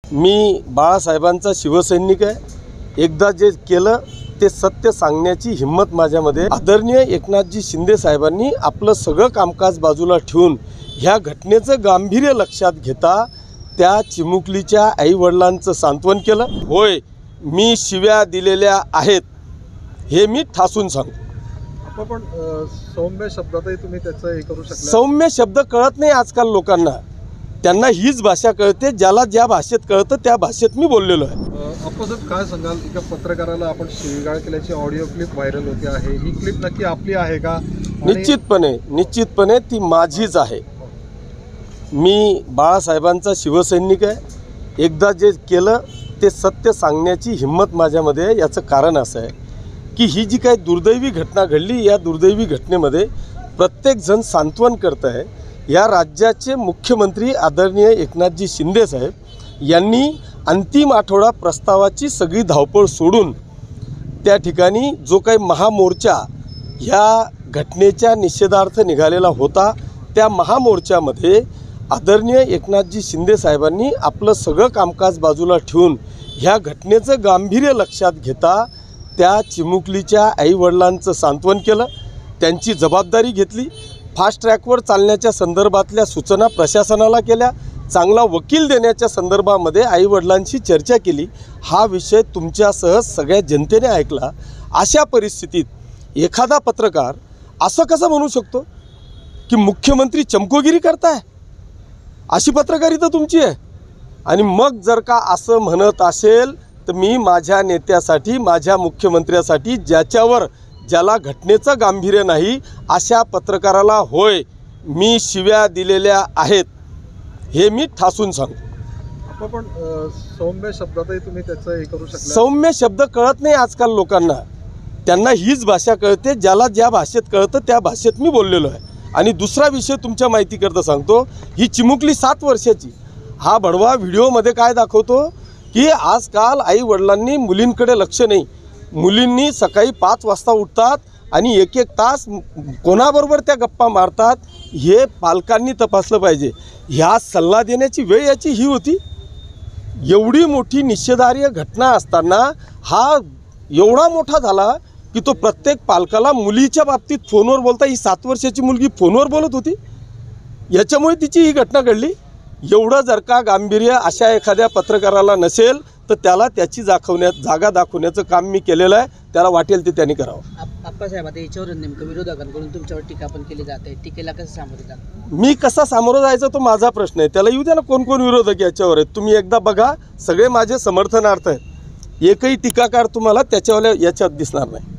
मी बाळासाहेबांचा शिवसैनिक आहे। एकदा जे केलं ते सत्य सांगण्याची हिम्मत माझ्यामध्ये। आदरणीय एकनाथजी शिंदे साहेबांनी आपलं सगळं कामकाज बाजूला ठेवून ह्या घटनेचं गांभीर्य लक्षात घेता त्या चिमुकलीच्या आईवडिलांचं सांत्वन केलं। होय, मी शिव्या दिलेल्या आहेत हे मी ठासून सांगतो। पण सौम्य शब्दातही तुम्ही त्याचं हे करू शकता। सौम्य शब्द कळत नाही आजकाल लोकांना, त्यांना हीच भाषा कळते, ज्याला ज्या भाषेत कळतं त्या भाषेत मी बोललेलो आहे। अपोजिट काय सांगाल, एका पत्रकाराला आपण शिवीगाळ केल्याची ऑडिओ क्लिप व्हायरल होते आहे, ही क्लिप नक्की आपली आहे का? निश्चितपणे ती माझीच आहे। मी बाळासाहेबांचा शिवसैनिक आहे। एकदा जे केलं ते सत्य सांगण्याची हिम्मत माझ्यामध्ये आहे। याचं कारण असं आहे की ही जी काही दुर्दैवी घटना घडली, या दुर्दैवी घटनेमध्ये प्रत्येकजण सांत्वन करत आहे। या राज्याचे मुख्यमंत्री आदरणीय एकनाथजी शिंदे साहेब यांनी अंतिम आठवडा प्रस्तावाची सगळी धावपळ सोडून त्या ठिकाणी जो काही महामोर्चा ह्या घटनेच्या निषेधार्थ निघालेला होता, त्या महामोर्चामध्ये आदरणीय एकनाथजी शिंदे साहेबांनी आपलं सगळं कामकाज बाजूला ठेवून ह्या घटनेचं गांभीर्य लक्षात घेता त्या चिमुकलीच्या आईवडिलांचं सांत्वन केलं, त्यांची जबाबदारी घेतली, फास्ट ट्रॅकवर चालण्याच्या संदर्भातल्या सूचना प्रशासनाला केल्या, चांगला वकील देण्याच्या संदर्भामध्ये आईवडिलांशी चर्चा केली। हा विषय तुमच्यासह सगळ्या जनतेने ऐकला। अशा परिस्थितीत एखादा पत्रकार असं कसं म्हणू शकतो की मुख्यमंत्री चमकोगिरी करताय? अशी पत्रकारिता तुमची आहे? आणि मग जर का असं म्हणत असेल तर मी माझ्या नेत्यासाठी, माझ्या मुख्यमंत्र्यासाठी, ज्याला घटनेचं गांभीर्य नाही अशा पत्रकाराला होय मी शिव्या दिलेल्या आहेत हे मी ठासून सांगतो। पण सौम्य शब्दातही तुम्ही त्याचं हे करू शकता। सौम्य शब्द कळत नाही आजकाल लोकांना, त्यांना हीच भाषा कळते, ज्याला ज्या भाषेत कळतं त्या भाषेत मी बोललेलो आहे। आणि दुसरा विषय तुमच्या माहितीकरता सांगतो, ही चिमुकली 7 वर्षाची। हा भडवा व्हिडिओमध्ये काय दाखवतो की आजकाल आई वडिलांनी मुलींकडे लक्ष नाही। मुलींनी सकाळी 5 वाजता उठतात आणि एक तास कोणाबरोबर त्या गप्पा मारतात हे पालकांनी तपासलं पाहिजे। ह्या सल्ला देण्याची वेळ याची ही होती? एवढी मोठी निषेधार्ह घटना असताना हा एवढा मोठा झाला की तो प्रत्येक पालकाला मुलीच्या बाबतीत फोनवर बोलता, ही 7 वर्षाची मुलगी फोनवर बोलत होती, याच्यामुळे तिची ही घटना घडली। एवढं जर का गांभीर्य अशा एखाद्या पत्रकाराला नसेल तर त्याला त्याची जागा दाखवण्याचं काम मी केलेलं आहे। त्याला वाटेल ते त्यांनी करावं। आप्पासाहेब, आता याच्यावर नेमकं विरोधकांकडून तुमच्यावर टीका पण केली जाते, टीकेला कसं सामोरे जाणार? मी कसा सामोरं जायचं तो माझा प्रश्न आहे, त्याला येऊ द्या ना कोण कोण विरोधक याच्यावर आहेत। तुम्ही एकदा बघा, सगळे माझे समर्थनार्थ आहेत, एकही टीकाकार तुम्हाला त्याच्यावर याच्यात दिसणार नाही।